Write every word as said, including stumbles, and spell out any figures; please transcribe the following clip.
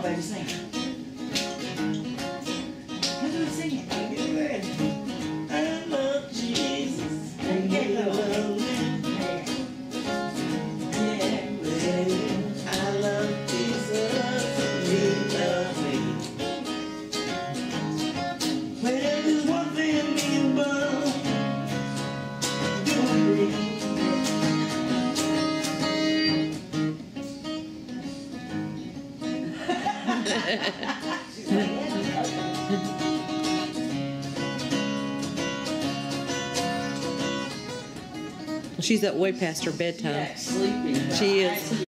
baby, sing. Come on, sing it. Get ready. I love Jesus. And he loves me. Yeah. Yeah. I love Jesus. And he loves me. Well, there's one thing me and Bob do agree. She's up way past her bedtime. Yeah, sleeping. She is.